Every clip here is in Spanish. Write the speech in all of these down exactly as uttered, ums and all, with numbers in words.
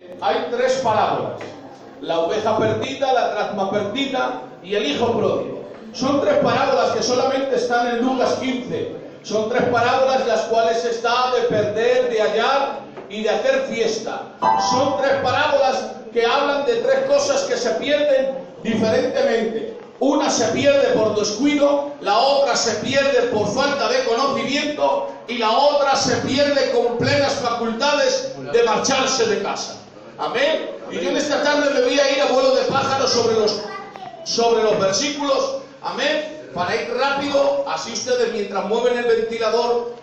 Hay tres parábolas: la oveja perdida, la dracma perdida y el hijo pródigo. Son tres parábolas que solamente están en Lucas quince. Son tres parábolas las cuales está de perder, de hallar y de hacer fiesta. Son tres parábolas que hablan de tres cosas que se pierden diferentemente. Una se pierde por descuido, la otra se pierde por falta de conocimiento y la otra se pierde con plenas facultades de marcharse de casa. Amén. Y yo en esta tarde me voy a ir a vuelo de pájaro sobre los, sobre los versículos. Amén. Para ir rápido, así ustedes mientras mueven el ventilador,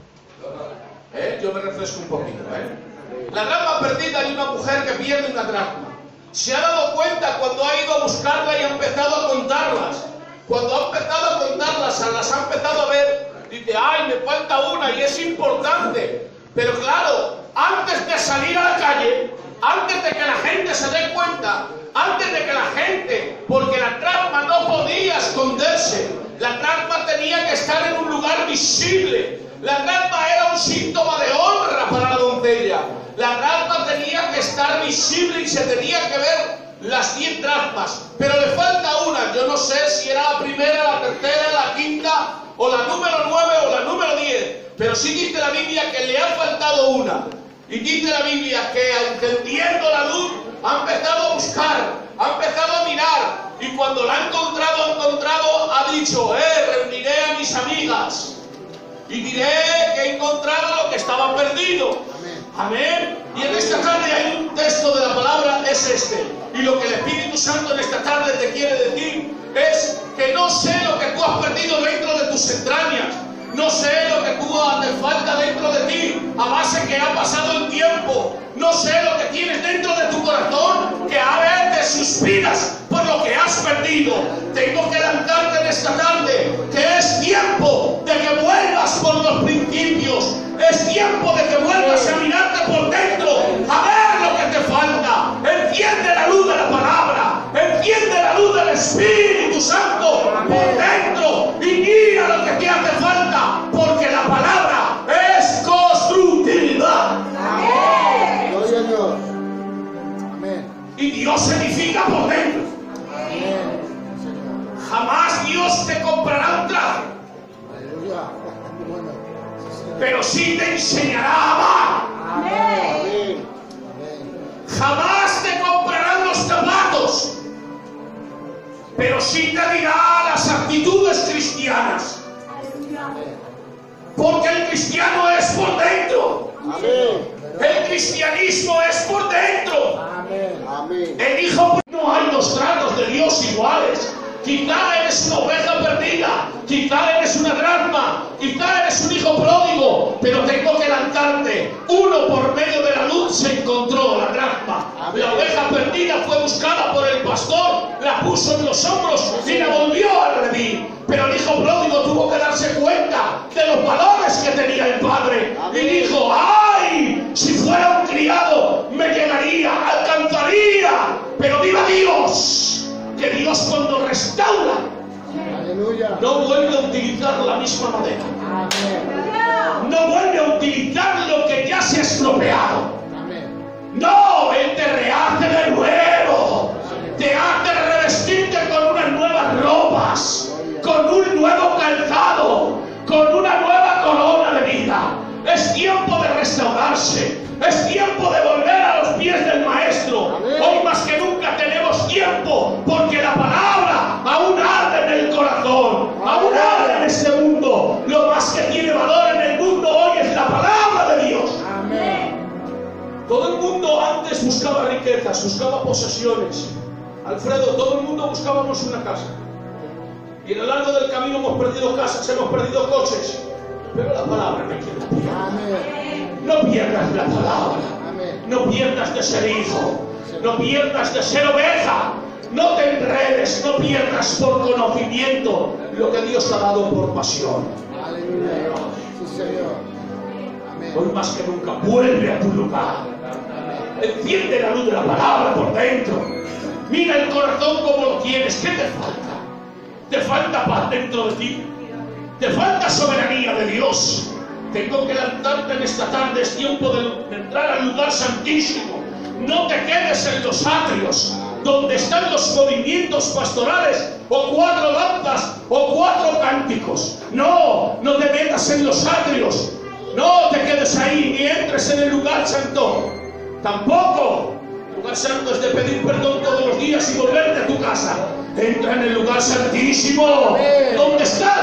¿eh? yo me refresco un poquito. ¿eh? La dracma perdida, hay una mujer que pierde una dracma. Se ha dado cuenta cuando ha ido a buscarla y ha empezado a contarlas. Cuando ha empezado a contarlas, las ha empezado a ver, dice, ay, me falta una y es importante. Pero claro, antes de salir a la calle, antes de que la gente se dé cuenta, antes de que la gente, porque la dracma no podía esconderse, la dracma tenía que estar en un lugar visible. La dracma era un síntoma de honra para la doncella. La dracma tenía que estar visible y se tenía que ver las diez dracmas. Pero le falta una. Yo no sé si era la primera, la tercera, la quinta, o la número nueve o la número diez. Pero sí dice la Biblia que le ha faltado una. Y dice la Biblia que encendiendo la luz ha empezado a buscar, ha empezado a mirar. Y cuando la ha encontrado, ha encontrado, ha dicho, eh, reuniré a mis amigas y diré que he encontrado lo que estaba perdido. Amén. Y en esta tarde hay un texto de la palabra, es este. Y lo que el Espíritu Santo en esta tarde te quiere decir es que no sé lo que tú has perdido dentro de tus entrañas. No sé lo que tú te falta dentro de ti a base que ha pasado el tiempo. No sé lo que tienes dentro de tu corazón que a veces suspiras por lo que has perdido. Tengo que lanzarte en esta tarde que es tiempo de que vuelvas por los principios. Es tiempo de que vuelvas a mirarte por dentro, a ver lo que te falta. Enciende la luz de la palabra, enciende la luz del Espíritu Santo por dentro y mira lo que te hace falta, porque la palabra es constructiva. Amén. Gloria a Dios. Amén. Y Dios edifica por dentro. Amén. Jamás Dios te comprará un traje. Aleluya. Bueno. Pero sí te enseñará a amar. Amén. Jamás te comprarán los zapatos, pero sí te dirá las actitudes cristianas. Porque el cristiano es por dentro. Amén. El cristianismo es por dentro. Amén. Amén. El hijo, no hay dos tratos de Dios iguales. Quizá eres una oveja perdida, quizá eres una dracma, quizá eres un hijo pródigo, pero tengo que lanzarte. Uno por medio de la luz se encontró, la dracma. La oveja perdida fue buscada por el pastor, la puso en los hombros y la volvió a redimir. Pero el hijo pródigo tuvo que darse cuenta de los valores que tenía el padre. Y dijo, ¡ay! Si fuera un criado, me llegaría, alcanzaría. Pero viva Dios, que Dios cuando restaura, Aleluya. no vuelve a utilizar la misma madera. Amén. No vuelve a utilizar lo que ya se ha estropeado. Amén. No, Él te rehace de nuevo. Te hace revestirte con unas nuevas ropas, con un nuevo calzado, con una nueva corona de vida. Es tiempo de restaurarse. Es tiempo de volver a los pies del Maestro. Amén. Hoy más que nunca tenemos tiempo, porque la palabra aún arde en el corazón, aún arde en este mundo. Lo más que tiene valor en el mundo hoy es la palabra de Dios. Amén. Todo el mundo antes buscaba riquezas, buscaba posesiones. Alfredo, todo el mundo buscábamos una casa. Y a lo largo del camino hemos perdido casas, hemos perdido coches. Pero la palabra no hay quien la pierda. Amén. No pierdas la palabra. Amén. No pierdas de ser hijo. No pierdas de ser oveja. No te enredes, no pierdas por conocimiento lo que Dios te ha dado por pasión. Aleluya. Sí, Señor. Amén. Hoy más que nunca, vuelve a tu lugar. Enciende la luz de la palabra por dentro. Mira el corazón como lo tienes. ¿Qué te falta? ¿Te falta paz dentro de ti? ¿Te falta soberanía de Dios? Tengo que lanzarte en esta tarde. Es tiempo de, de entrar al lugar santísimo. No te quedes en los atrios, donde están los movimientos pastorales, o cuatro danzas, o cuatro cánticos. No, no te metas en los atrios. No te quedes ahí, ni entres en el lugar santo. Tampoco. El lugar santo es de pedir perdón todos los días y volverte a tu casa. Entra en el lugar santísimo, Amén. donde está